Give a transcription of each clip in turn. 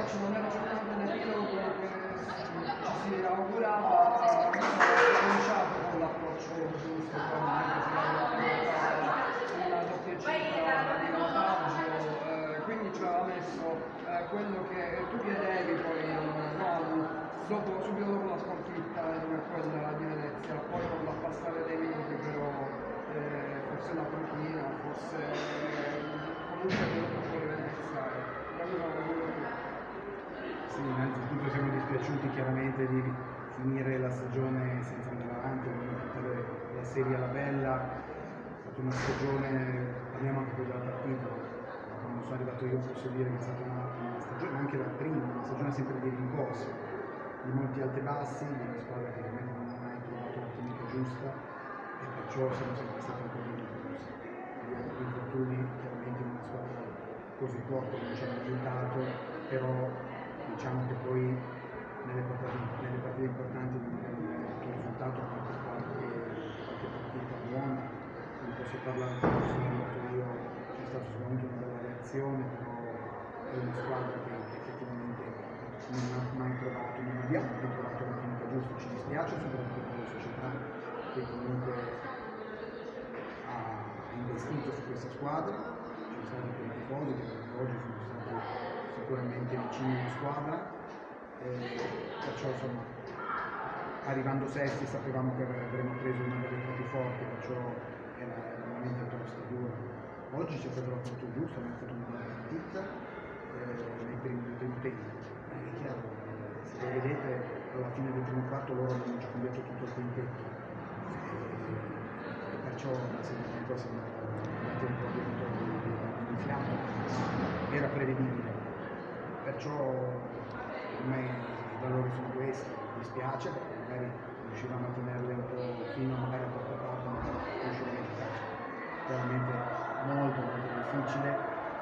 non era soltanto nell'epilogo che si augurava, cominciato con l'approccio giusto, una doppia cifra di vantaggio, quindi ci aveva messo quello che tu chiedevi poi subito dopo la sconfitta come quella di Venezia, poi con la passare dei minuti però forse la panchina, forse comunque venuto fuori Venezia, Sì, innanzitutto siamo dispiaciuti chiaramente di finire la stagione senza andare avanti, vogliamo portare la serie alla bella, è stata una stagione, parliamo anche della partita, quando sono arrivato io posso dire che è stata una stagione, anche la prima, una stagione sempre di rincorsi, di molti alti e bassi, di una squadra che ovviamente non ha mai trovato la chimica giusta e perciò siamo sempre stati un po' di rincorsi. Gli infortuni chiaramente in una squadra così forte non ci hanno aiutato, però diciamo che poi nelle partite importanti non abbiamo mai avuto un risultato, a parte qualche partita buona, non posso parlare come sono andato io, c'è stata sicuramente una bella reazione, però è una squadra che effettivamente non ha mai provato, non abbiamo mai provato la chimica giusta, ci dispiace soprattutto per la società che comunque ha investito su questa squadra, ci sono stati dei tifosi che oggi sono stati sicuramente vicini alla squadra, perciò insomma arrivando sesti sapevamo che avremmo preso una delle più forti, perciò era veramente tosta, dura. Oggi c'è stato l'apporto giusto, abbiamo fatto una buona partita nei primi tempi. È chiaro, se lo vedete alla fine del primo quarto loro hanno già cambiato tutto il quintetto, e perciò la seconda tempo siamo andati un po' di fiato, era prevedibile. Perciò ormai i valori sono questi, mi dispiace perché magari riuscivamo a tenerle un po' fino magari a porta a porta, ma non riuscivamo a giocare. Veramente molto difficile,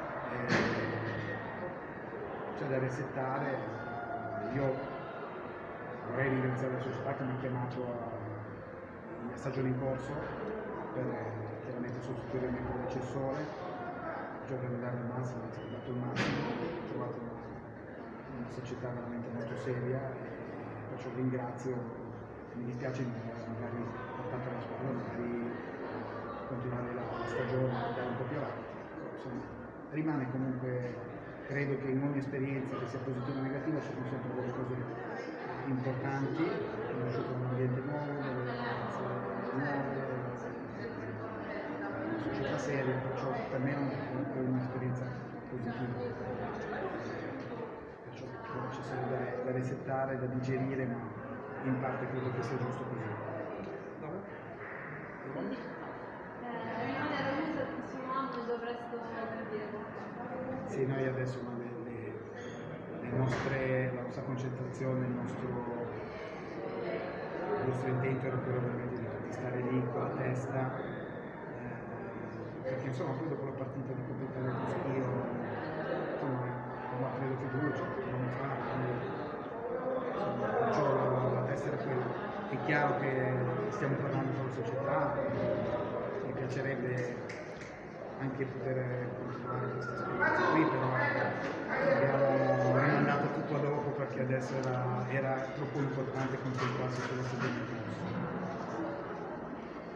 c'è da resettare. Io vorrei ringraziare la società che mi ha chiamato a stagione in corso per chiaramente sostituire il mio predecessore, per dare il massimo, anzi ho dato il massimo, ho trovato una società veramente molto seria e perciò ringrazio, mi dispiace di non aver magari portato la squadra, magari continuare la stagione e andare un po' più avanti. Insomma, rimane comunque, credo che in ogni esperienza, che sia positiva o negativa, ci sono sempre delle cose importanti, ho conosciuto un ambiente nuovo, delle ragazze nuove, una società seria, perciò per me è un'esperienza positiva. Perciò ci sono da resettare, da digerire, ma in parte credo che sia giusto così. Rimane a Ragusa il prossimo anno, dovreste dire qualcosa. Sì, noi adesso la nostra concentrazione, il nostro intento era quello veramente di stare lì con la testa, perché insomma poi dopo la partita di Coppa Italia con Schio, insomma aveva preso fiducia, potevamo fare, insomma, perciò la testa era quella. È chiaro che stiamo parlando con la società, mi piacerebbe anche poter continuare questa esperienza qui, però abbiamo rimandato tutto a dopo perché adesso era troppo importante concentrarsi sulla stagione in corso.